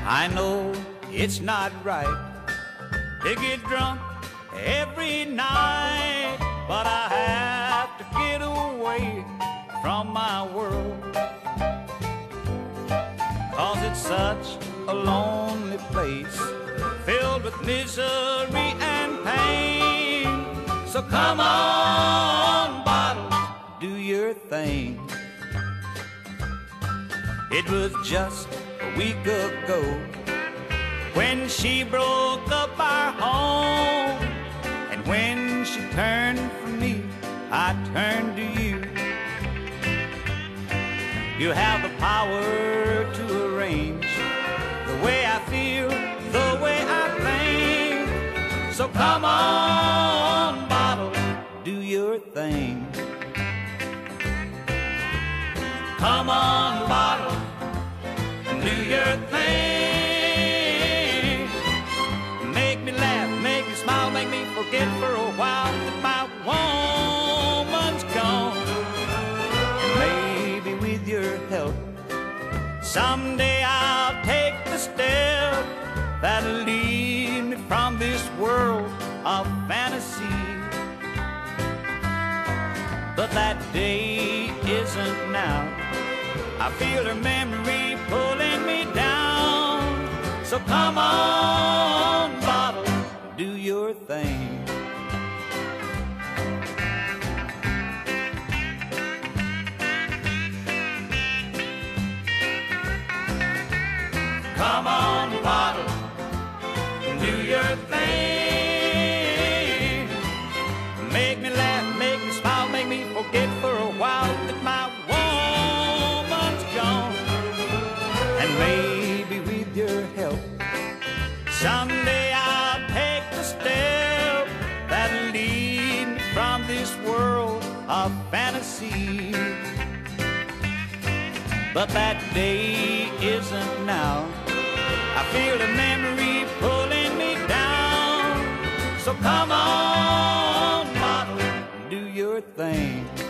I know it's not right to get drunk every night, but I have to get away from my world, 'cause it's such a lonely place filled with misery and pain. So come on, bottle, do your thing. It was just a week ago when she broke up our home, and when she turned from me, I turned to you. You have the power to arrange the way I feel, the way I think. So come on, bottle, do your thing. Come on, bottle, do your thing. Make me laugh, make me smile, make me forget for a while that my woman's gone. And maybe with your help, someday I'll take the step that'll lead me from this world of fantasy. But that day isn't now. I feel her memory pulling me down. So come on, bottle, do your thing. Come on, bottle, do your thing. Make me laugh, make me smile, make me forget for a while that my woman's gone. And maybe with your help, someday I'll take the step that'll lead me from this world of fantasy. But that day isn't now. I feel the memory pulling me down. So come on, bottle, do your thing.